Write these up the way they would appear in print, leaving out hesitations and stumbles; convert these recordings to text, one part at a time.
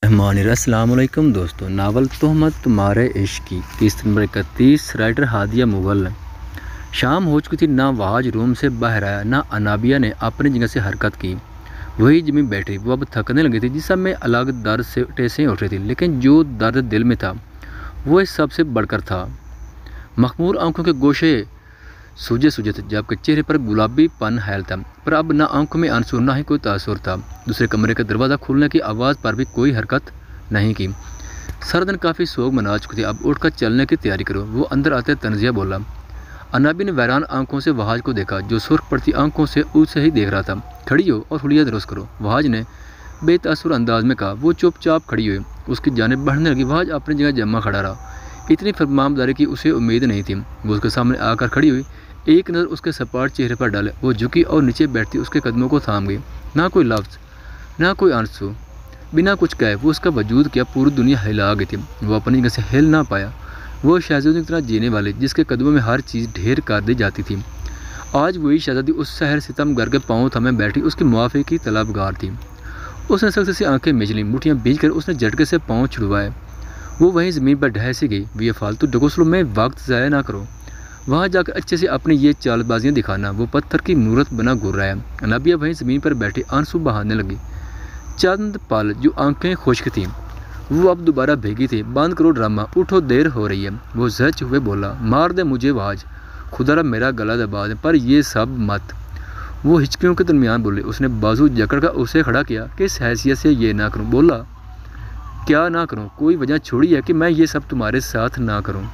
अस्सलाम वालेकुम दोस्तों। नावल तोहमत तुम्हारे इश्क की किस्त नंबर 31, राइटर हादिया मुगल। शाम हो चुकी थी, ना वहाज रूम से बाहर आया, ना अनाबिया ने अपनी जगह से हरकत की। वही जमीन बैठी, वो अब थकने लगी थी। जिसम में अलग दर्द से टेसें उठ रही थी, लेकिन जो दर्द दिल में था वो इस सबसे बढ़कर था। मखमूर आंखों के गोशे सूजे सूजे थे, जबकि चेहरे पर गुलाबी पन हैल था, पर अब ना आंखों में आंसू ना ही कोई तासुर था। दूसरे कमरे का दरवाज़ा खुलने की आवाज़ पर भी कोई हरकत नहीं की। सारा दिन काफ़ी सोग मना चुकी थी, अब उठकर चलने की तैयारी करो। वो अंदर आते तंजिया बोला। अनाबी ने वैरान आंखों से वहाज को देखा, जो सुर्ख पड़ती आंखों से उसे ही देख रहा था। खड़ी हो और हुलिया दुरुस्त करो, वहाज ने बेतासुर अंदाज में कहा। वो चुपचाप खड़ी हुई, उसकी जानिब बढ़ने लगी। वहाज अपनी जगह जमा खड़ा रहा। इतनी फरमामदारी की उसे उम्मीद नहीं थी। वो उसके सामने आकर खड़ी हुई, एक नज़र उसके सपाट चेहरे पर डाले। वो झुकी और नीचे बैठती उसके कदमों को थाम गई। ना कोई लफ्ज़, ना कोई आंसू, बिना कुछ कहे वो उसका वजूद क्या पूरी दुनिया हिला गई थी। वो अपनी जगह से हिल ना पाया। वो शहजादी की तरह जीने वाली, जिसके कदमों में हर चीज़ ढेर कर दी जाती थी, आज वही शहजादी उस शहर सितम घर के पाँव थमे बैठी उसकी मुआफ़ी की तलबगार थी। उसने सख्त से आंखें मिचली, मुठियाँ बीच कर उसने झटके से पाँव छुड़वाए। वो वहीं ज़मीन पर ढह सी गई। ये फालतू ढकोसलों में वक्त ज़ाया ना करो, वहाँ जाकर अच्छे से अपनी ये चालबाजियाँ दिखाना। वो पत्थर की मूरत बना घूर रहा है। अनाबिया वहीं ज़मीन पर बैठी आंसू बहाने लगी। चंद पल जो आंखें खुश्क थीं वो अब दोबारा भीगी थी। बंद करो ड्रामा, उठो, देर हो रही है। वो जच हुए बोला। मार दे मुझे वाज, खुदा मेरा गला दबा दे, पर ये सब मत। वो हिचकियों के दरमियान बोले। उसने बाजू जकड़ कर उसे खड़ा किया। किस हैसियत से ये ना करूँ? बोला। क्या ना करूँ? कोई वजह छोड़ी है कि मैं ये सब तुम्हारे साथ ना करूँ?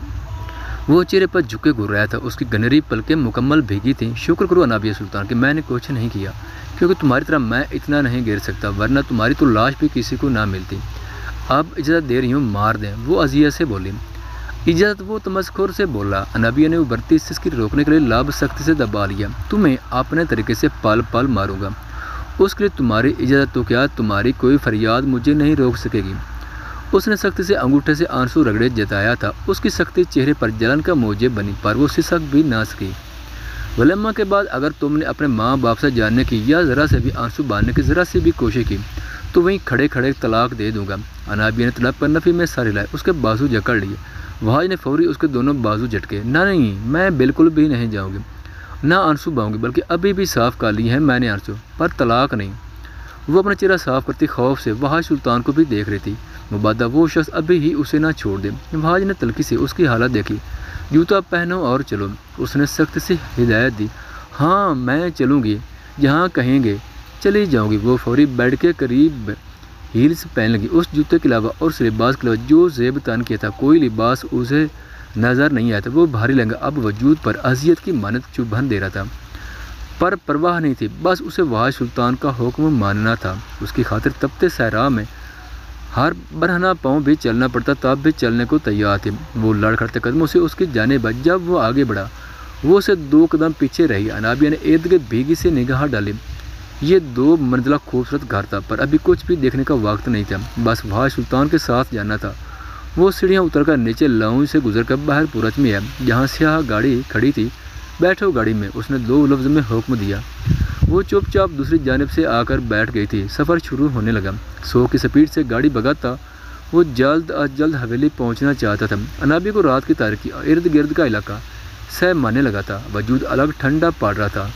वो चेहरे पर झुके घूर रहा था, उसकी गनरी पलकें मुकम्मल भीगी थीं। शुक्र करो अनाबिया सुल्तान कि मैंने कुछ नहीं किया, क्योंकि तुम्हारी तरह मैं इतना नहीं गिर सकता, वरना तुम्हारी तो लाश भी किसी को ना मिलती। अब इजाज़त दे रही हूँ, मार दें। वो अजिया से बोली। इजाज़त? वो तमस्खुर से बोला। अनाबिया ने उभरती सिसकी रोकने के लिए लाभ सख्ती से दबा लिया। तुम्हें अपने तरीके से पल पल मारूंगा, उसके लिए तुम्हारी इजाज़त तो क्या, तुम्हारी कोई फरियाद मुझे नहीं रोक सकेगी। उसने सख्ती से अंगूठे से आंसू रगड़े जताया था। उसकी सख्ती चेहरे पर जलन का मोजे बनी, पर वो सिसक भी ना सकी। वलम्मा के बाद अगर तुमने अपने माँ बाप से जानने की या ज़रा से भी आंसू बांधने की ज़रा सी भी कोशिश की तो वहीं खड़े खड़े तलाक दे दूंगा। अनाबिया ने तड़प कर नफ़ी में सर हिलाए, उसके बाजू जकड़ लिए। वहाज ने फौरी उसके दोनों बाजू झटके। ना नहीं, मैं बिल्कुल भी नहीं जाऊँगी, ना आंसू बहाऊंगी, बल्कि अभी भी साफ़ कर ली है मैंने आंसू, पर तलाक नहीं। वो अपना चेहरा साफ करती खौफ से वहाज सुल्तान को भी देख रही थी। मुबादा वो शख्स अभी ही उसे ना छोड़ दे। वहाज ने तलखी से उसकी हालत देखी। जूता पहनो और चलो, उसने सख्त से हिदायत दी। हाँ मैं चलूँगी, जहाँ कहेंगे चली जाऊँगी। वो फौरी बेड के करीब हील्स पहन लगी। उस जूते के अलावा और उस लिबास के अलावा जो ज़ेब तन किया था, कोई लिबास उसे नज़र नहीं आया था। वो भारी लहंगा अब वजूद पर अजियत की मानत चुभन दे रहा था, पर परवाह नहीं थी। बस उसे वहाज सुल्तान का हुक्म मानना था। उसकी खातिर तपते सहरा में हर बरहना पाँव भी चलना पड़ता, तब भी चलने को तैयार थे। वो लड़खड़ते कदमों से उसकी जानिब जब वो आगे बढ़ा, वो उसे 2 कदम पीछे रही। अनाबिया ने इर्द गिर्द भीगी से निगाह डाली। ये 2 मंजिला खूबसूरत घर था, पर अभी कुछ भी देखने का वक्त नहीं था। बस वहाज सुल्तान के साथ जाना था। वो सीढ़ियाँ उतरकर नीचे लाउंज से गुजर कर बाहर पूरच में है, जहाँ स्याह गाड़ी खड़ी थी। बैठो गाड़ी में, उसने 2 लफ्ज़ में हुक्म दिया। वो चुपचाप दूसरी जानिब से आकर बैठ गई थी। सफ़र शुरू होने लगा। 100 की स्पीड से गाड़ी भगाता वो जल्द अज जल्द हवेली पहुंचना चाहता था। अनाबी को रात की तारीकी और इर्द गिर्द का इलाका सह मानने लगा था। वजूद अलग ठंडा पड़ रहा था।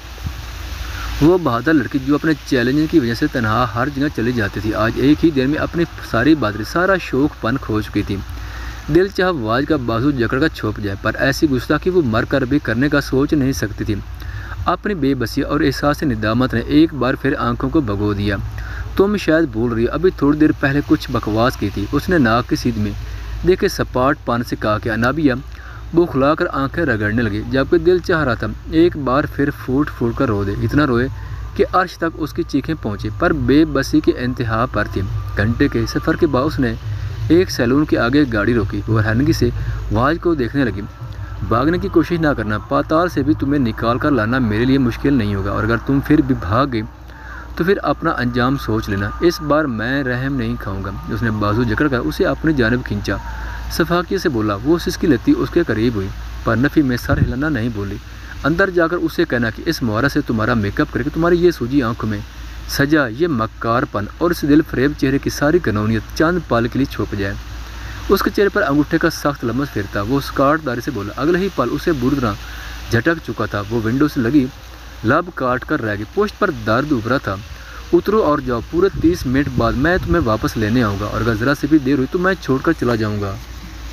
वो बहादुर लड़की जो अपने चैलेंज की वजह से तनहा हर जगह चली जाती थी, आज एक ही देर में अपनी सारी बहादुरी, सारा शौक पन खो चुकी थी। दिल चाह वाज का बाजू जकड़ कर छुप जाए, पर ऐसी गुस्ताखी वो मर कर भी करने का सोच नहीं सकती थी। अपनी बेबसी और एहसास निदामत ने एक बार फिर आंखों को भगो दिया। तुम शायद भूल रही हो, अभी थोड़ी देर पहले कुछ बकवास की थी। उसने नाक की सीध में देखे सपाट पान से कहा कि अनाबिया वो खुलाकर आंखें रगड़ने लगी, जबकि दिल चाह रहा था एक बार फिर फूट फूट कर रो दे। इतना रोए कि अर्श तक उसकी चीखें पहुँची, पर बेबसी की इंतहा पर थी। घंटे के सफ़र के बाद उसने एक सैलून के आगे गाड़ी रोकी। वो हैरानगी से वाज को देखने लगी। भागने की कोशिश ना करना, पाताल से भी तुम्हें निकाल कर लाना मेरे लिए मुश्किल नहीं होगा, और अगर तुम फिर भी भाग गई तो फिर अपना अंजाम सोच लेना। इस बार मैं रहम नहीं खाऊंगा। उसने बाजू जकड़ कर उसे अपनी जानिब खींचा। सफाकी से बोला। वो सिसकी लेती उसके करीब हुई, पर नफ़ी में सर हिलाना नहीं बोली। अंदर जाकर उसे कहना कि इस मुहारा से तुम्हारा मेकअप करके तुम्हारी ये सूजी आंखों में سجا یہ مکار پن اور اس دل فریب چہرے کی ساری گنونیت چند پل کے لیے چھپ جائے۔ اس کے چہرے پر انگوٹھے کا سخت لمس پھرتا، وہ اسکارٹ داری سے بولا۔ اگلے ہی پل اسے بری طرح جھٹک چکا تھا، وہ ونڈو سے لگی لب کاٹ کر رہ گئی، پشت پر درد ابھرا تھا۔ اترو اور جاؤ، پورے 30 منٹ بعد میں تمہیں واپس لینے آؤں گا، اور اگر ذرا سے بھی دیر ہوئی تو میں چھوڑ کر چلا جاؤں گا۔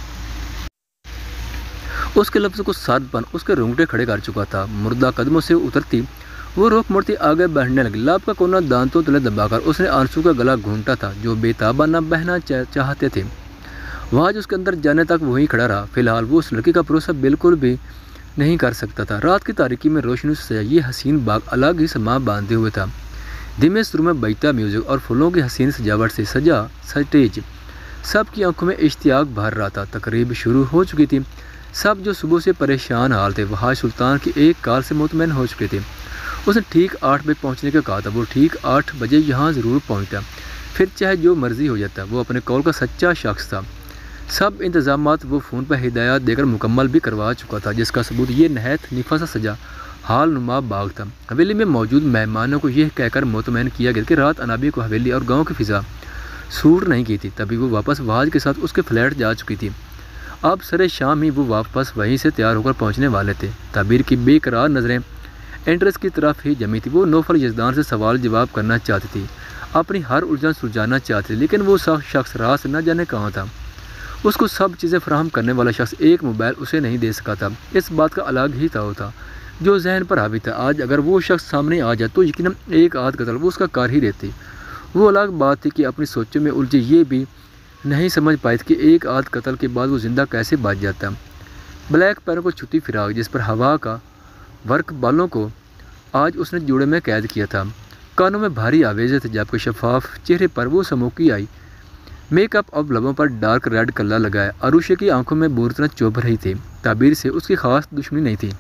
اس کے لفظوں کو سرد پن اس کے رونگٹے کھڑے کر چکا تھا۔ مردہ قدموں سے اترتی وہ رخ مڑتی آگے بڑھنے لگی، لب کا کونا دانتوں تلے دبا کر اس نے آنسو کا گلا گھونٹا تھا جو بے تابہ نہ بہنا چاہتے تھے۔ وہ آج اس کے اندر جانے تک وہیں کھڑا رہا۔ فی الحال وہ اس لڑکی کا بھروسہ بالکل بھی نہیں کر سکتا تھا۔ رات کی تاریکی میں روشنی سے سجا یہ حسین باغ الگ ہی سما باندھے ہوئے تھا۔ دھیمے سروں میں بجتا میوزک اور پھولوں کی حسین سجاوٹ سے سجا سٹیج سب کی آنکھوں میں اشتیاق بھر رہا تھا۔ تقریب شروع ہو چکی تھی۔ سب جو صبح سے پریشان حال تھے وحاش سلطان کی ایک کال سے مطمئن ہو چکے تھے۔ اس نے ٹھیک 8 بجے پہنچنے کا کہا تھا، وہ ٹھیک 8 بجے یہاں ضرور پہنچتا، پھر چاہے جو مرضی ہو جاتا۔ وہ اپنے قول کا سچا شخص تھا۔ سب انتظامات وہ فون پر ہدایات دے کر مکمل بھی کروا چکا تھا، جس کا ثبوت یہ نہایت نفیسہ سجا حال نما باغ تھا۔ حویلی میں موجود مہمانوں کو یہ کہہ کر مطمئن کیا گیا کہ رات انابیہ کو حویلی اور گاؤں کی فضا سوٹ نہیں کی تھی، تبھی وہ واپس وحاج کے ساتھ اس کے فلیٹ جا چکی تھی۔ اب سرے شام ہی وہ واپس وہیں سے تیار ہو کر پہنچنے والے تھے۔ تعبیر کی بے قرار نظریں انٹرس کی طرف ہی جمی تھی۔ وہ نوفل یزدان سے سوال جواب کرنا چاہتی تھی، اپنی ہر الجھن سلجھانا چاہتی تھی، لیکن وہ شخص راز نہ جانے کہاں تھا۔ اس کو سب چیزیں فراہم کرنے والا شخص ایک موبائل اسے نہیں دے سکا تھا، اس بات کا الگ ہی تاؤ تھا جو ذہن پر حاوی تھا۔ آج اگر وہ شخص سامنے آ جائے تو یقیناً ایک آدھ قتل وہ اس کا کار ہی رہتی۔ وہ الگ بات تھی کہ اپنی سوچوں میں الجھے یہ بھی نہیں سمجھ پائی تھی کہ ایک آدھ قتل کے بعد وہ زندہ کیسے بچ جاتا۔ بلیک پیروں کو چھٹی فراق جس پر ہوا کا ورق بالوں کو آج اس نے جوڑے میں قید کیا تھا، کانوں میں بھاری آویزیں تھے، جبکہ شفاف چہرے پر وہ سموکی آئی میک اپ اور لبوں پر ڈارک ریڈ کلر لگائے عروشے کی آنکھوں میں بری طرح چبھ رہی تھی۔ تعبیر سے اس کی خاص دشمنی نہیں تھی۔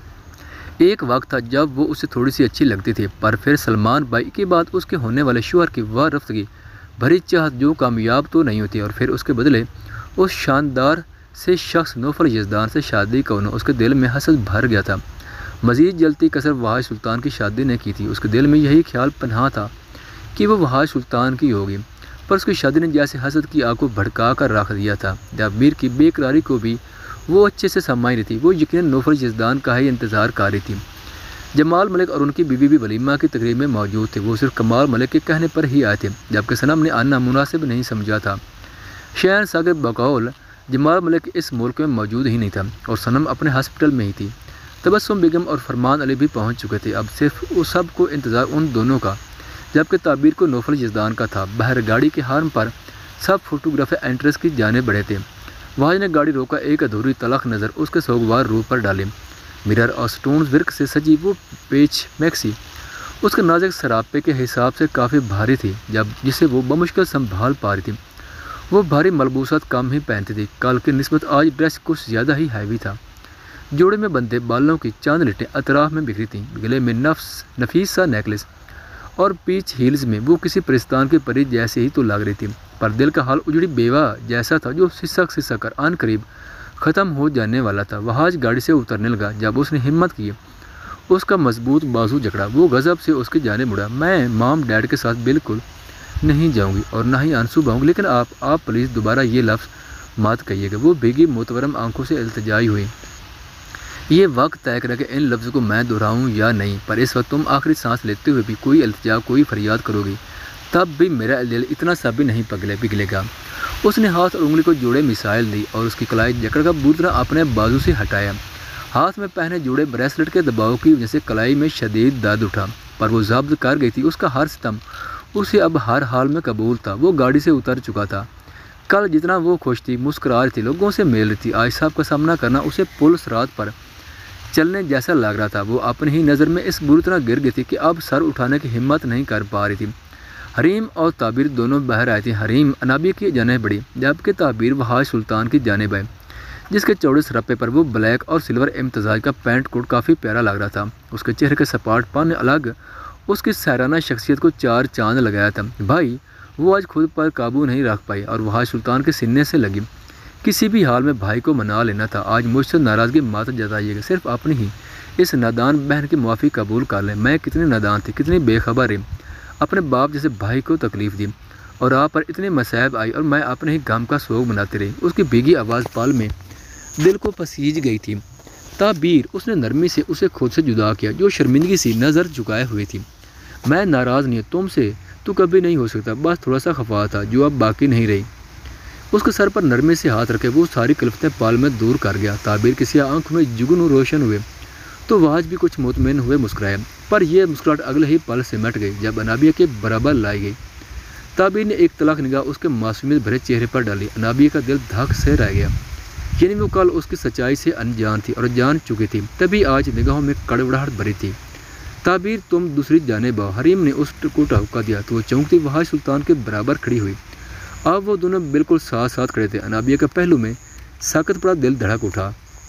ایک وقت تھا جب وہ اسے تھوڑی سی اچھی لگتی تھی، پر پھر سلمان بائی کے بعد اس کے ہونے والے شوہر کی وہ رفتگی بھری چاہت جو کامیاب تو نہیں ہوتی، اور پھر اس کے بدلے اس شاندار سے شخص نوفل یزدان سے شادی کا ہونا اس کے دل میں حسد بھر گیا تھا۔ مزید جلتی کثر وحاش سلطان کی شادی نے کی تھی۔ اس کے دل میں یہی خیال پنہاں تھا کہ وہ وحاش سلطان کی ہوگی، پر اس کی شادی نے جیسے حسد کی آگ کو بھڑکا کر رکھ دیا تھا۔ تعبیر کی بے قراری کو بھی وہ اچھے سے سمجھ رہی تھی۔ وہ یقیناً نوفل یزدان کا ہی انتظار کر رہی تھی۔ جمال ملک اور ان کی بیوی بھی ولیمہ کی تقریب میں موجود تھے۔ وہ صرف کمال ملک کے کہنے پر ہی آئے تھے، جبکہ صنم نے آنا مناسب نہیں سمجھا تھا۔ شہر ساگر بقول جمال ملک اس ملک میں موجود ہی نہیں تھا، اور صنم اپنے ہاسپٹل میں ہی تھی۔ تبسم بیگم اور فرمان علی بھی پہنچ چکے تھے۔ اب صرف اس سب کو انتظار ان دونوں کا، جبکہ تعبیر کو نوفل یزدان کا تھا۔ باہر گاڑی کے ہارن پر سب فوٹوگرافر انٹرس کی جانب بڑھے تھے۔ وحاج نے گاڑی روکا، ایک ادھوری تلخ نظر اس کے سوگوار روح پر ڈالی۔ مرر اور سٹونز ورک سے سجی وہ پیچ میکسی اس کے نازک سراپے کے حساب سے کافی بھاری تھی، جسے وہ بمشکل سنبھال پا رہی تھی۔ وہ بھاری ملبوسات کم ہی پہنتی تھی، کل کی نسبت آج ڈریس کچھ زیادہ ہی ہیوی تھا۔ جوڑے میں بندھے بالوں کی چاند لٹیں اطراف میں بکھری تھیں، گلے میں نفیس سا نیکلس، اور پیچ ہیلز میں وہ کسی پرستان کی پری جیسے ہی تو لگ رہی تھی، پر دل کا حال اجڑی بیوہ جیسا تھا جو سسک کر ان قریب ختم ہو جانے والا تھا۔ وحاج گاڑی سے اترنے لگا۔ جب اس نے ہمت کی اس کا مضبوط بازو جکڑا، وہ غضب سے اس کی جانب مڑا۔ میں مام ڈیڈ کے ساتھ بالکل نہیں جاؤں گی اور نہ ہی آنسو بہاؤں گی، لیکن آپ پلیز دوبارہ یہ لفظ مات کہیے گا۔ وہ بھیگی متورم آنکھوں سے التجائی ہوئی۔ یہ وقت طے کرے کہ ان لفظوں کو میں دہراؤں یا نہیں، پر اس وقت تم آخری سانس لیتے ہوئے بھی کوئی التجا کوئی فریاد کرو گی، تب بھی میرا دل اتنا سا بھی نہیں پگھلے گا۔ اس نے ہاتھ اور انگلی کو جوڑے مثال دی اور اس کی کلائی جکڑ کا بری طرح اپنے بازو سے ہٹایا۔ ہاتھ میں پہنے جوڑے بریسلٹ کے دباؤ کی وجہ سے کلائی میں شدید درد اٹھا، پر وہ ضبط کر گئی تھی۔ اس کا ہر ستم اسے اب ہر حال میں قبول تھا۔ وہ گاڑی سے اتر چکا تھا۔ کل جتنا وہ خوش تھی، مسکرا رہی تھی، لوگوں سے مل رہی تھی، آج سب کا سامنا کرنا اسے پل صراط پر چلنے جیسا لگ رہا تھا۔ وہ اپنی ہی نظر میں اس بری طرح گر گئی تھی کہ اب سر اٹھانے کی ہمت نہیں کر پا رہی تھی۔ حریم اور تعبیر دونوں باہر آئے تھے۔ حریم انابیہ کی جانب بڑھی، جبکہ تعبیر وحاش سلطان کی جانب آئے، جس کے چوڑے سرپے پر وہ بلیک اور سلور امتزاج کا پینٹ کوٹ کافی پیارا لگ رہا تھا۔ اس کے چہرے کے سپاٹ پن نے الگ اس کی سیرانہ شخصیت کو چار چاند لگایا تھا۔ بھائی وہ آج خود پر قابو نہیں رکھ پائی اور وحاش سلطان کے سینے سے لگی۔ کسی بھی حال میں بھائی کو منا لینا تھا۔ آج مجھ سے ناراضگی مت جتائیے گا، صرف اپنی ہی اس نادان بہن کی معافی قبول کر لیں۔ میں کتنی نادان تھی، کتنی بے خبر ہے۔ اپنے باپ جیسے بھائی کو تکلیف دی اور آپ پر اتنے مصائب آئی اور میں اپنے ہی غم کا سوگ مناتی رہی۔ اس کی بھیگی آواز پال میں دل کو پسیج گئی تھی۔ تعبیر، اس نے نرمی سے اسے خود سے جدا کیا جو شرمندگی سی نظر جھکائے ہوئی تھی۔ میں ناراض نہیں ہوں تم سے، تو کبھی نہیں ہو سکتا، بس تھوڑا سا خفا تھا جو اب باقی نہیں رہی۔ اس کے سر پر نرمی سے ہاتھ رکھے وہ ساری کلفتیں پال میں دور کر گیا۔ تعبیر کی سیاہ آنکھوں میں جگن روشن ہوئے تو واج بھی کچھ مطمئن ہوئے مسکرائے، پر یہ مسکراہٹ اگلے ہی پل سے مٹ گئی جب انابیہ کے برابر لائی گئی۔ تعبیر نے ایک طلاق نگاہ اس کے معصومیت بھرے چہرے پر ڈالی۔ انابیہ کا دل دھک سے رہ گیا، یعنی وہ کل اس کی سچائی سے انجان تھی اور جان چکی تھی، تبھی آج نگاہوں میں کڑوڑاہٹ بھری تھی۔ تعبیر، تم دوسری جانب آؤ۔ حریم نے اس کو ٹھپکا دیا تو وہ چونکتی وحاج سلطان کے برابر کھڑی ہوئی۔ اب وہ دونوں بالکل ساتھ ساتھ کھڑے تھے۔ انابیہ کا پہلو میں ساکت پڑا دل دھڑک اٹھا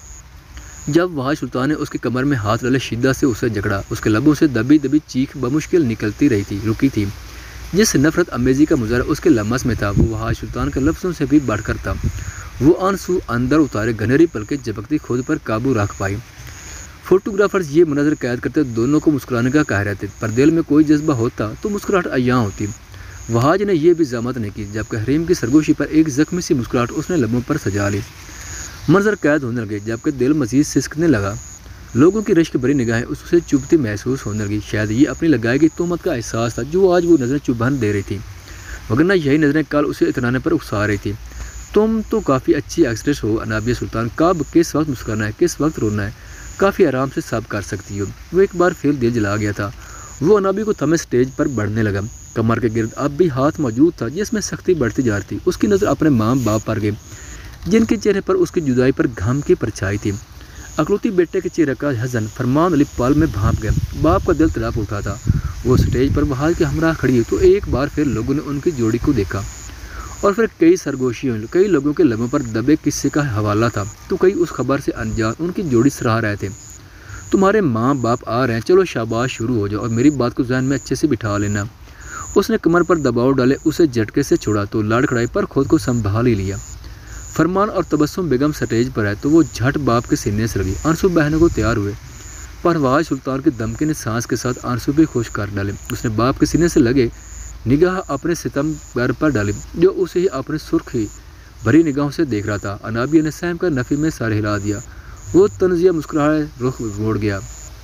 جب وحاج سلطان نے اس کی کمر میں ہاتھ ڈالے، شدت سے اسے جکڑا۔ اس کے لبوں سے دبی دبی چیخ بمشکل نکلتی رکی تھی۔ جس نفرت امیزی کا مظاہرہ اس کے لمس میں تھا وہ وحاج سلطان کے لفظوں سے بھی بڑھ کر تھا۔ وہ آنسو اندر اتارے گنہری پلکیں جھپکتی خود پر قابو رکھ پائی۔ فوٹوگرافرز یہ مناظر قید کرتے دونوں کو مسکرانے کا کہہ رہے تھے، پر دل میں کوئی جذبہ ہوتا تو مسکراہٹ عیاں ہوتی۔ وحاج نے یہ بھی ضمانت نہیں کی جبکہ حریم کی سرگوشی پر ایک زخمی سی مسکراہٹ اس نے لبوں پر سجا لی۔ منظر قید ہونے لگے جبکہ دل مزید سسکنے لگا۔ لوگوں کی رشک بھری نگاہیں اسے چبھتی محسوس ہونے لگی۔ شاید یہ اپنی لگائی گئی تہمت کا احساس تھا جو آج وہ نظریں چبھن دے رہی تھی، وگرنہ یہی نظریں کل اسے اطمینان پر اکسا رہی تھی۔ تم تو کافی اچھی ایکٹریس ہو انابیہ سلطان، کب کس وقت مسکرانا ہے کس وقت رونا ہے کافی آرام سے سب کر سکتی ہو۔ وہ ایک بار پھر دل جلا گیا تھا۔ وہ انابیہ کو تھمے سٹیج پر بڑھنے لگا۔ کمر کے گرد اب بھی ہاتھ موجود تھا جس میں سختی بڑھتی جا رہی تھی۔ اس کی نظر اپنے ماں باپ پر گئی جن کے چہرے پر اس کی جدائی پر غم کی پرچھائی تھی۔ اکلوتی بیٹے کے چہرے کا حزن فرمان علی پال میں بھانپ گیا۔ باپ کا دل تڑپ اٹھا تھا۔ وہ سٹیج پر وحاج کے ہمراہ کھڑی ہوئی تو ایک بار پھر لوگوں نے ان کی جوڑی کو دیکھا اور پھر کئی سرگوشیوں کئی لوگوں کے لبوں پر دبے قصے کا حوالہ تھا تو کئی اس خبر سے انجان ان کی جوڑی سراہ رہے تھے۔ تمہارے ماں باپ آ رہے ہیں، چلو شاباش شروع ہو جاؤ اور میری بات کو ذہن میں اچھے سے بٹھا لینا۔ اس نے کمر پر دباؤ ڈالے اسے جھٹکے سے چھوڑا تو لڑ کھڑائی پر خود کو سنبھال ہی لیا۔ فرمان اور تبسم بیگم سٹیج پر ہے تو وہ جھٹ باپ کے سینے سے لگی۔ آنسو بہنے کو تیار ہوئے پر وحاج سلطان کی دمکی نے سانس کے ساتھ آنسو بھی خشک کر ڈالے۔ اس نے باپ کے سینے سے لگے نگاہ اپنے ستم گر پر ڈالی جو اسے ہی اپنے سرخی بھری نگاہوں سے دیکھ رہا تھا۔ انابیہ نے سہم کر نفی میں سر ہلا دیا۔ وہ تنزیہ مسکراہے رخ موڑ گیا۔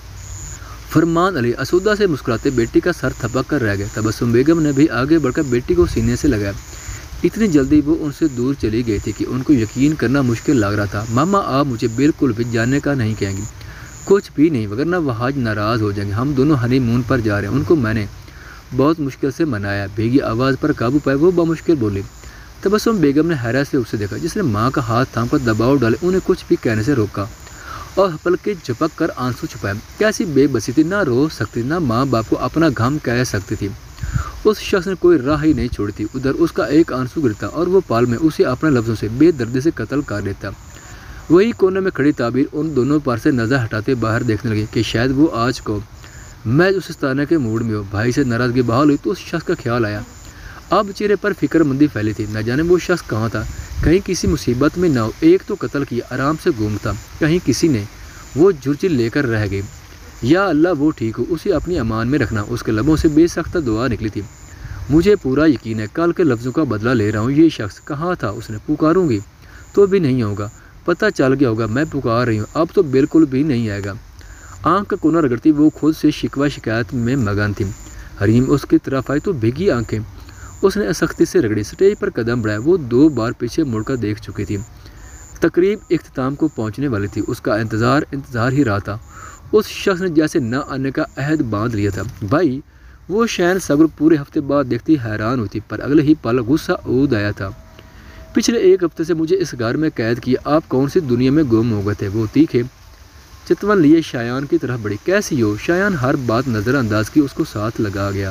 فرمان علی اسودہ سے مسکراتے بیٹی کا سر تھپک کر رہ گئے۔ تبسم بیگم نے بھی آگے بڑھ کر بیٹی کو سینے سے لگایا۔ اتنی جلدی وہ ان سے دور چلی گئی تھی کہ ان کو یقین کرنا مشکل لگ رہا تھا۔ ماما آپ مجھے بالکل بھی جاننے کا نہیں کہیں گی، کچھ بھی نہیں، وگرنہ وحاج ناراض ہو جائیں گے۔ ہم دونوں ہنی مون پر جا رہے ہیں، ان کو میں نے بہت مشکل سے منایا۔ بھیگی آواز پر قابو پائے وہ بمشکل بولی۔ تبسم بیگم نے حیرت سے اسے دیکھا جس نے ماں کا ہاتھ تھام کر دباؤ ڈالے انہیں کچھ بھی کہنے سے روکا اور پلکیں جھپک کر آنسو چھپائے۔ کیسی بے بسی تھی، نہ رو سکتی نہ ماں باپ کو اپنا غم کہہ سکتی تھی۔ اس شخص نے کوئی راہ ہی نہیں چھوڑی تھی۔ ادھر اس کا ایک آنسو گرتا اور وہ پال میں اسے اپنے لفظوں سے بے دردی سے قتل کر دیتا۔ وہی کونے میں کھڑی تعبیر ان دونوں پر سے نظر ہٹاتے باہر دیکھنے لگی کہ شاید وہ آج کو محض اس استانے کے موڈ میں ہو۔ بھائی سے ناراضگی بحال ہوئی تو اس شخص کا خیال آیا۔ اب چہرے پر فکر مندی پھیلی تھی، نہ جانے وہ شخص کہاں تھا، کہیں کسی مصیبت میں نہ ہو۔ ایک تو قتل کیا آرام سے گھومتا، کہیں کسی نے وہ جھرچی لے کر رہ گئی۔ یا اللہ وہ ٹھیک ہو، اسے اپنی امان میں رکھنا۔ اس کے لبوں سے بے سختہ دعا نکلی تھی۔ مجھے پورا یقین ہے کل کے لفظوں کا بدلہ لے رہا ہوں۔ یہ شخص کہاں تھا، اس نے پکاروں گی تو بھی نہیں ہوگا، پتہ چل گیا ہوگا میں پکار رہی ہوں، اب تو بالکل بھی نہیں آئے گا۔ آنکھ کا کونا رگڑتی وہ خود سے شکوہ شکایت میں مگن تھی۔ حریم اس کی طرف آئی تو بھیگی آنکھیں اس نے سختی سے رگڑی۔ سٹیج پر قدم بڑھائے وہ 2 بار پیچھے مڑ کر دیکھ چکی تھی۔ تقریب اختتام کو پہنچنے والی تھی، اس کا انتظار ہی رہا تھا۔ اس شخص نے جیسے نہ آنے کا عہد باندھ لیا تھا۔ بھائی وہ شین صبر پورے ہفتے بعد دیکھتی حیران ہوتی، پر اگلے ہی پل غصہ عود آیا تھا۔ پچھلے 1 ہفتے سے مجھے اس گھر میں قید کیا، آپ کون سی دنیا میں گم ہو گئے تھے؟ وہ تیکھے چتون لیے شایان کی طرف بڑھی۔ کیسی ہو؟ شایان ہر بات نظر انداز کی اس کو ساتھ لگا گیا۔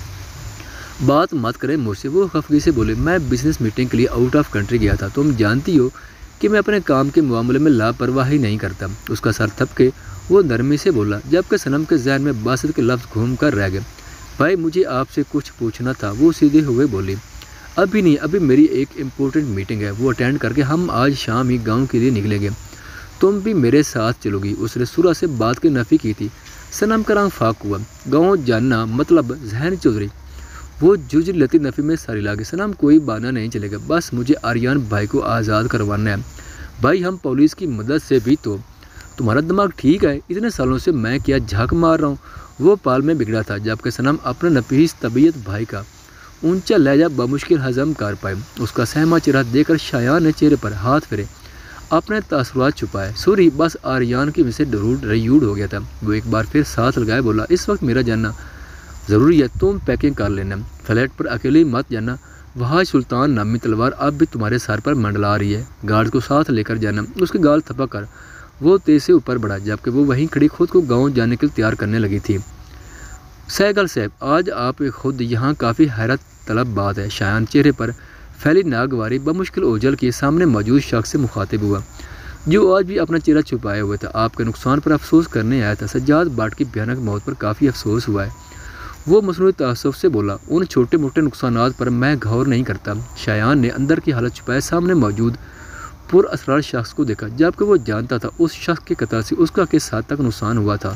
بات مت کرے مجھ سے، وہ خفگی سے بولے۔ میں بزنس میٹنگ کے لیے آؤٹ آف کنٹری گیا تھا، تم جانتی ہو کہ میں اپنے کام کے معاملے میں لاپرواہی نہیں کرتا۔ اس کا سر تھپ کے وہ نرمی سے بولا جبکہ صنم کے ذہن میں باسط کے لفظ گھوم کر رہ گئے۔ بھائی مجھے آپ سے کچھ پوچھنا تھا، وہ سیدھے ہوئے بولی۔ ابھی نہیں، ابھی میری ایک امپورٹنٹ میٹنگ ہے، وہ اٹینڈ کر کے ہم آج شام ہی گاؤں کے لیے نکلیں گے، تم بھی میرے ساتھ چلو گی؟ اس نے سورہ سے بات کی نفی کی تھی۔ صنم کا رنگ فاق ہوا۔ گاؤں جاننا مطلب ذہن چودھری وہ ججر لتی نفی میں ساری لاگے، سلام کوئی بہانہ نہیں چلے گا، بس مجھے آریان بھائی کو آزاد کروانا ہے۔ بھائی ہم پولیس کی مدد سے بھی تو تمہارا دماغ ٹھیک ہے، اتنے سالوں سے میں کیا جھاگ مار رہا ہوں۔ وہ پال میں بگڑا تھا جبکہ سنم اپنے نفیس طبیعت بھائی کا اونچا لہجہ بمشکل ہضم کر پائے۔ اس کا سہما چہرہ دیکھ کر شایان نے چہرے پر ہاتھ پھیرے، اپنے تاثرات چھپائے۔ سوری، بس آریان کی وجہ سے ریوڈ ہو گیا تھا۔ وہ ایک بار پھر ساتھ لگائے بولا، اس وقت میرا جاننا ضروری ہے، تم پیکنگ کر لینا، فلیٹ پر اکیلے مت جانا، وہاں سلطان نامی تلوار اب بھی تمہارے سر پر منڈلا رہی ہے، گارڈ کو ساتھ لے کر جانا۔ اس کے گال تھپک کر وہ تیز سے اوپر بڑھا جبکہ وہ وہیں کھڑی خود کو گاؤں جانے کے لیے تیار کرنے لگی تھی۔ سہگل صاحب، آج آپ خود یہاں کافی حیرت طلب بات ہے۔ شایان چہرے پر پھیلی ناگواری بمشکل اوجھل کے سامنے موجود شخص سے مخاطب ہوا جو آج بھی اپنا چہرہ چھپائے ہوئے تھا۔ آپ کے نقصان پر افسوس کرنے آیا تھا، سجاد بٹ کی بھیانک موت پر کافی افسوس ہوا ہے۔ وہ مصنوعی تعصب سے بولا، ان چھوٹے موٹے نقصانات پر میں غور نہیں کرتا۔ شایان نے اندر کی حالت چھپائے سامنے موجود پر اسرار شخص کو دیکھا جبکہ وہ جانتا تھا اس شخص کے قتل سے اس کا کس حد تک نقصان ہوا تھا۔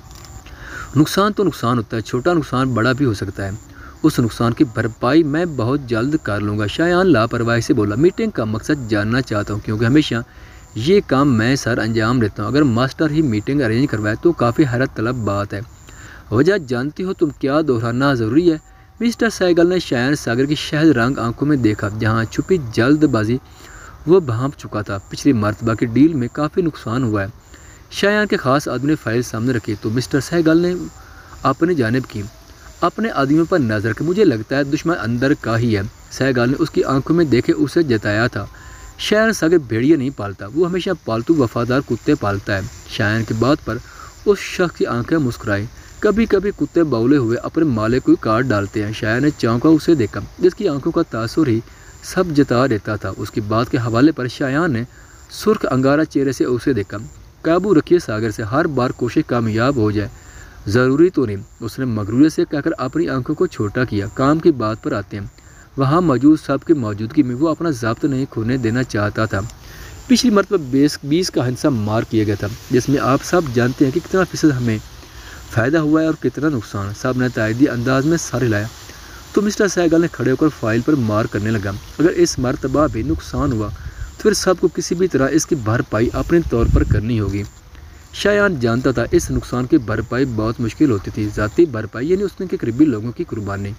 نقصان تو نقصان ہوتا ہے، چھوٹا نقصان بڑا بھی ہو سکتا ہے، اس نقصان کی بھرپائی میں بہت جلد کر لوں گا۔ شایان لاپرواہی سے بولا، میٹنگ کا مقصد جاننا چاہتا ہوں کیونکہ ہمیشہ یہ کام میں سر انجام دیتا ہوں، اگر ماسٹر ہی میٹنگ ارینج کروائے تو کافی حیرت طلب بات ہے۔ وجہ جانتی ہو تم، کیا دہرانا ضروری ہے؟ مسٹر سہگل نے شایان ساگر کی شہد رنگ آنکھوں میں دیکھا جہاں چھپی جلد بازی وہ بھانپ چکا تھا۔ پچھلی مرتبہ کی ڈیل میں کافی نقصان ہوا ہے۔ شایان کے خاص آدمی نے فائل سامنے رکھی تو مسٹر سہگل نے اپنی جانب کی، اپنے آدمیوں پر نظر کے، مجھے لگتا ہے دشمن اندر کا ہی ہے۔ سہگل نے اس کی آنکھوں میں دیکھے اسے جتایا تھا، شایان ساگر بھیڑیے نہیں پالتا، وہ ہمیشہ پالتو وفادار کتے پالتا ہے۔ شایان کی بات پر اس شخص کی آنکھیں مسکرائی، کبھی کبھی کتے بولے ہوئے اپنے مالک کو کاٹ ڈالتے ہیں۔ شایان نے چونکا اسے دیکھا، جس کی آنکھوں کا تاثر ہی سب جتا دیتا تھا۔ اس کی بات کے حوالے پر شایان نے سرخ انگارہ چہرے سے اسے دیکھا، قابو رکھیے ساگر سے، ہر بار کوشش کامیاب ہو جائے ضروری تو نہیں، اس نے مغروری سے کہہ کر اپنی آنکھوں کو چھوٹا کیا۔ کام کی بات پر آتے ہیں، وہاں موجود سب کی موجودگی میں وہ اپنا ضابط نہیں کھونے دینا چاہتا تھا۔ پچھلی مرتبہ 20 کا حصہ مار کیا گیا تھا جس میں آپ سب جانتے ہیں کہ کتنا فیصد ہمیں فائدہ ہوا ہے اور کتنا نقصان۔ سب نے تائیدی انداز میں سر ہلایا تو مسٹر سہگل نے کھڑے ہو کر فائل پر مار کرنے لگا، اگر اس مرتبہ بھی نقصان ہوا تو پھر سب کو کسی بھی طرح اس کی بھرپائی اپنے طور پر کرنی ہوگی۔ شایان جانتا تھا اس نقصان کی بھرپائی بہت مشکل ہوتی تھی، ذاتی بھرپائی یعنی اس کے قریبی لوگوں کی قربانی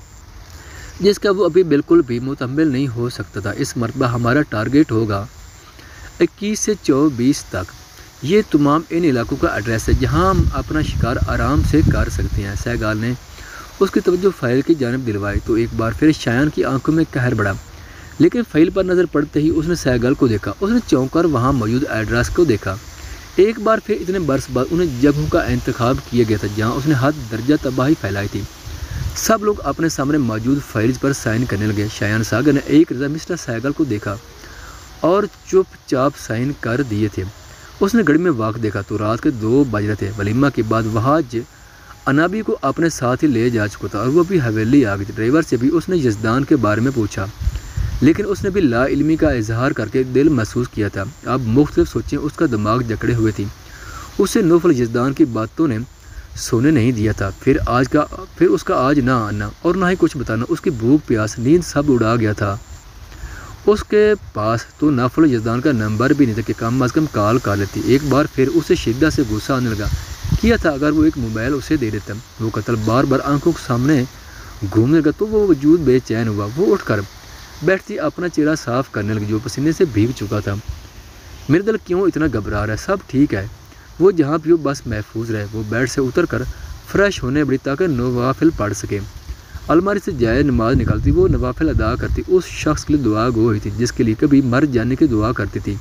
جس کا وہ ابھی بالکل بھی متحمل نہیں ہو سکتا تھا۔ اس مرتبہ ہمارا ٹارگیٹ ہوگا 21 سے 24 تک، یہ تمام ان علاقوں کا ایڈریس ہے جہاں ہم اپنا شکار آرام سے کر سکتے ہیں۔ سہگل نے اس کی توجہ فائل کی جانب دلوائی تو ایک بار پھر شایان کی آنکھوں میں قہر بڑھا، لیکن فائل پر نظر پڑتے ہی اس نے سہگل کو دیکھا، اس نے چونک کر وہاں موجود ایڈریس کو دیکھا۔ ایک بار پھر اتنے برس بعد انہیں جگہوں کا انتخاب کیا گیا تھا جہاں اس نے حد درجہ تباہی پھیلائی تھی۔ سب لوگ اپنے سامنے موجود فائلز پر سائن کرنے لگے۔ شایان ساگر نے ایک رضا مسٹر سہگل کو دیکھا اور چپ چاپ سائن کر دیے تھے۔ اس نے گھڑی میں وقت دیکھا تو رات کے 2 بج رہے تھے۔ ولیمہ کے بعد وہاج انابی کو اپنے ساتھ ہی لے جا چکا تھا اور وہ بھی حویلی آ گئی تھی۔ ڈرائیور سے بھی اس نے یزدان کے بارے میں پوچھا لیکن اس نے بھی لا علمی کا اظہار کر کے دل محسوس کیا تھا۔ اب مختلف سوچیں اس کا دماغ جکڑے ہوئے تھی، اسے نوفل یزدان کی باتوں نے سونے نہیں دیا تھا، پھر اس کا آج نہ آنا اور نہ ہی کچھ بتانا، اس کی بھوک پیاس نیند سب اڑا گیا تھا۔ اس کے پاس تو نوفل یزدان کا نمبر بھی نہیں تھا کہ کم از کم کال کر لیتی۔ ایک بار پھر اسے شدت سے غصہ آنے لگا، کیا تھا اگر وہ ایک موبائل اسے دے دیتا۔ وہ قتل بار بار آنکھوں کے سامنے گھومنے لگا تو وہ وجود بے چین ہوا۔ وہ اٹھ کر بیٹھتی اپنا چہرہ صاف کرنے لگی جو پسینے سے بھیگ چکا تھا۔ میرا دل کیوں اتنا گھبرا رہا ہے، سب ٹھیک ہے، وہ جہاں بھی ہو بس محفوظ رہے۔ وہ بیڈ سے اتر کر فریش ہونے بڑی تاکہ نوافل پڑھ سکے۔ الماری سے جائے نماز نکالتی، وہ نوافل ادا کرتی، اس شخص کے لیے دعا گو ہوئی تھی جس کے لیے کبھی مر جانے کی دعا کرتی تھی۔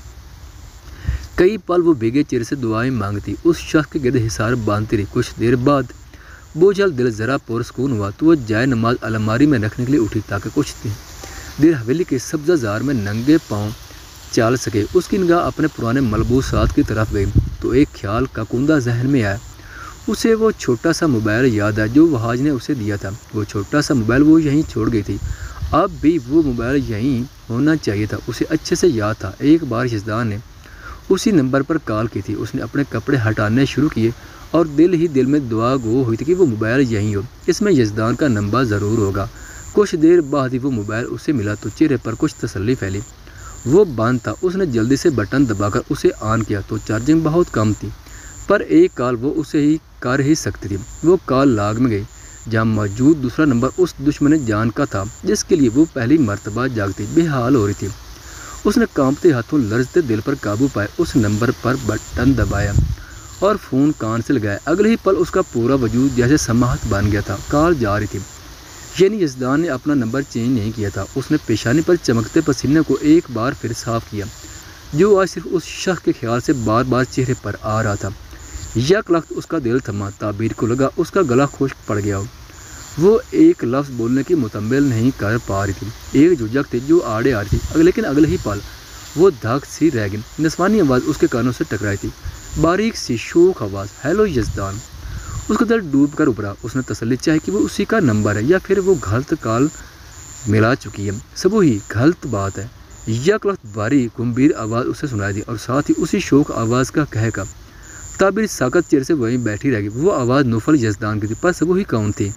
کئی پل وہ بھیگے چہرے سے دعائیں مانگتی، اس شخص کے گرد حصار باندھتی رہی۔ کچھ دیر بعد بوجھل دل ذرا پرسکون ہوا تو وہ جائے نماز الماری میں رکھنے کے لیے اٹھی تاکہ کچھ دیر حویلی کے سبزہ زار میں ننگے پاؤں چال سکے۔ اس کی نگاہ اپنے پرانے ملبوسات کی طرف گئی تو ایک خیال کا کندہ ذہن میں آیا، اسے وہ چھوٹا سا موبائل یاد ہے جو وہاج نے اسے دیا تھا۔ وہ چھوٹا سا موبائل وہ یہیں چھوڑ گئی تھی، اب بھی وہ موبائل یہیں ہونا چاہیے تھا، اسے اچھے سے یاد تھا۔ ایک بار یزدان نے اسی نمبر پر کال کی تھی، اس نے اپنے کپڑے ہٹانے شروع کیے اور دل میں دعا گو ہوئی تھی کہ وہ موبائل یہیں ہو، اس میں یزدان کا نمبر ضرور ہوگا۔ کچھ دیر بعد ہی وہ موبائل اسے ملا تو چہرے پر کچھ تسلی پھیلی۔ وہ بند تھا۔ اس نے جلدی سے بٹن دبا کر اسے آن کیا تو چارجنگ بہت کم تھی، پر ایک کال وہ اسے ہی کر ہی سکتی تھی۔ وہ کال لاگ میں گئی جہاں موجود دوسرا نمبر اس دشمن جان کا تھا جس کے لیے وہ پہلی مرتبہ جاگتی بے حال ہو رہی تھی۔ اس نے کانپتے ہاتھوں لرزتے دل پر قابو پائے اس نمبر پر بٹن دبایا اور فون کان سے لگایا۔ اگلے ہی پل اس کا پورا وجود جیسے سماہت بن گیا تھا۔ کال جا رہی تھی، یعنی یزدان نے اپنا نمبر چینج نہیں کیا تھا۔ اس نے پیشانی پر چمکتے پسینے کو ایک بار پھر صاف کیا جو آج صرف اس شخص کے خیال سے بار بار چہرے پر آ رہا تھا۔ یک لخت اس کا دل تھما۔ تعبیر کو لگا اس کا گلا خشک پڑ گیا ہو۔ وہ ایک لفظ بولنے کی متمل نہیں کر پا رہی تھی۔ ایک جھجک تھی جو آڑے آ رہی تھی، لیکن اگلے ہی پل وہ دھک سی رہ گئی۔ نسوانی آواز اس کے کانوں سے ٹکرائی تھی، باریک سی شوخ آواز، ہیلو یزدان۔ اس کا دل ڈوب کر ابھرا۔ اس نے تسلی چاہی کہ وہ اسی کا نمبر ہے یا پھر وہ غلط کال ملا چکی ہے۔ سب وہی غلط بات ہے۔ یک لخت بھاری گمبھیر آواز اسے سنائی دی اور ساتھ ہی اسی شوخ آواز کا کہکا۔ تعبیر ساکت چہرے سے وہیں بیٹھی رہ گئی۔ وہ آواز نوفل یزدان کی تھی، پر سب وہی کون تھی؟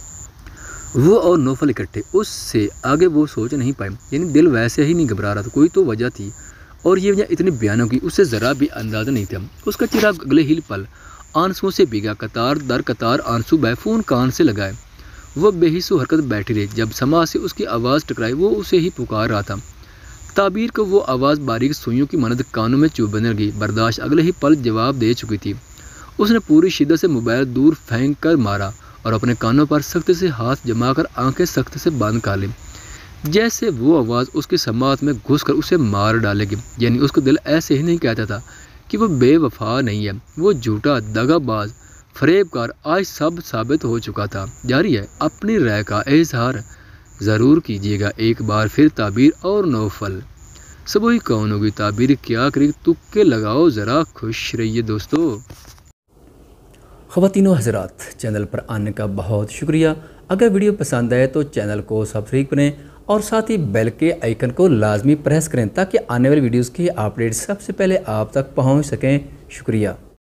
وہ اور نوفل اکٹھے۔ اس سے آگے وہ سوچ نہیں پائے، یعنی دل ویسے ہی نہیں گھبرا رہا تھا، کوئی تو وجہ تھی، اور یہ وجہ اتنی بیانوں کی اسے ذرا بھی اندازہ نہیں تھا۔ اس کا چہرہ اگلے ہی پل آنسوؤں سے بھیگا، قطار در قطار آنسو بہے۔ فون کان سے لگائے وہ بے حس و حرکت بیٹھی رہی۔ جب سما سے اس کی آواز ٹکرائی وہ اسے ہی پکار رہا تھا۔ تعبیر کو وہ آواز باریک سوئیوں کی مانند کانوں میں چبھنے لگی۔ برداشت اگلے ہی پل جواب دے چکی تھی۔ اس نے پوری شدت سے موبائل دور پھینک کر مارا اور اپنے کانوں پر سخت سے ہاتھ جما کر آنکھیں سخت سے بند کر لی، جیسے وہ آواز اس کی سماعت میں گھس کر اسے مار ڈالے گی۔ یعنی اس کا دل ایسے ہی نہیں کہتا تھا کہ وہ بے وفا نہیں ہے، وہ جھوٹا، دغا باز، فریب کار آج سب ثابت ہو چکا تھا۔ جاری ہے اپنی رائے کا اظہار ضرور کیجیے گا۔ ایک بار پھر تعبیر اور نوفل۔ سب وہی کون ہوگی؟ تعبیر کیا کری؟ تکے لگاؤ ذرا، خوش رہیے دوستو۔ خواتین و حضرات، چینل پر آنے کا بہت شکریہ۔ اگر ویڈیو پسند آئے تو چینل کو سبسکرائب کریں اور ساتھ ہی بیل کے آئیکن کو لازمی پریس کریں تاکہ آنے والی ویڈیوز کی اپڈیٹ سب سے پہلے آپ تک پہنچ سکیں۔ شکریہ۔